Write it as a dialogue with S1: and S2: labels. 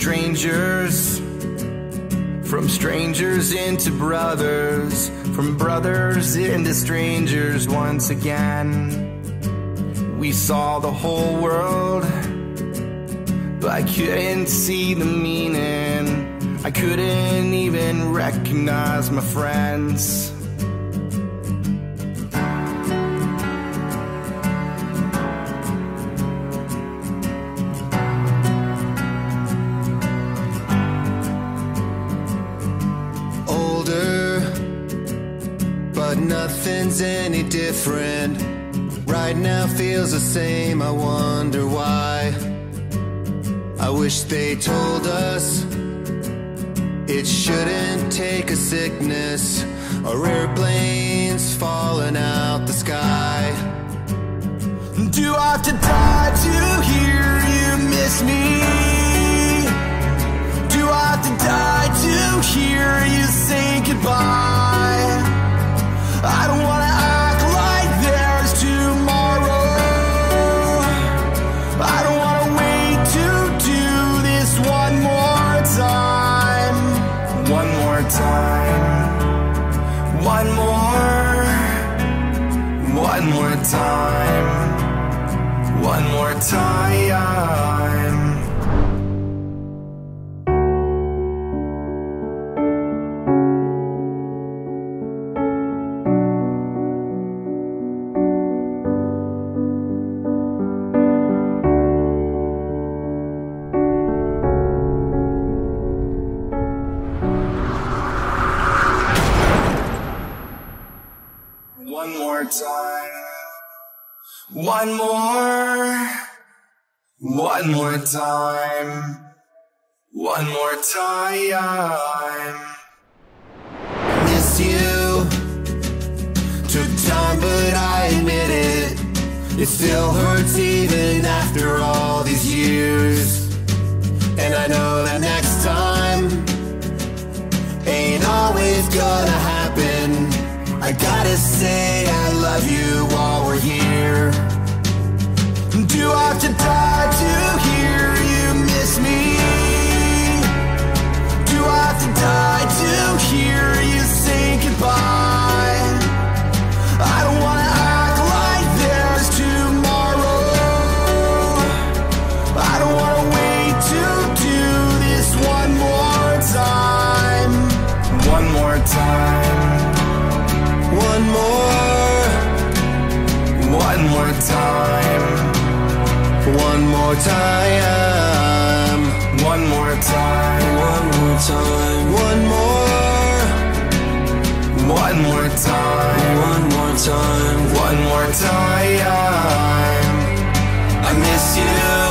S1: strangers, from strangers into brothers, from brothers into strangers once again. We saw the whole world, but I couldn't see the meaning. I couldn't even recognize my friends. Older, but nothing's any different. Right now feels the same, I wonder why. I wish they told us it shouldn't take a sickness or airplanes falling out the sky. Do I have to die to hear you miss me? Do I have to die to hear you say goodbye? I don't wanna act like there's tomorrow. I don't wanna wait to do this one more time. One more time. One more. One more time. One more time. One more time. One more. One more time. One more time. Miss you. Took time, but I admit it. It still hurts even after all these years. And I know that next time ain't always gonna happen. I gotta say I love you while we're here. Do I have to die to hear you miss me? Do I have to die to hear you say goodbye? I don't wanna act like there's tomorrow. I don't wanna wait to do this one more time. One more time. One more. One more time. One more time. One more time. One more time. One more. One more time. One more time. One more time. I miss you.